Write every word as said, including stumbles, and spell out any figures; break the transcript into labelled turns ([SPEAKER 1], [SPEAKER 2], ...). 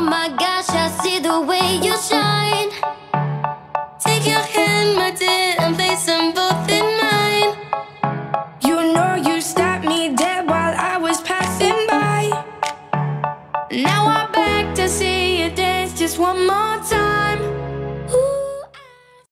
[SPEAKER 1] my gosh, I see the way you shine. Take your hand, my dear, and place them both in mine.
[SPEAKER 2] You know you stopped me dead while I was passing by. Now I'm back to see you dance just one more time.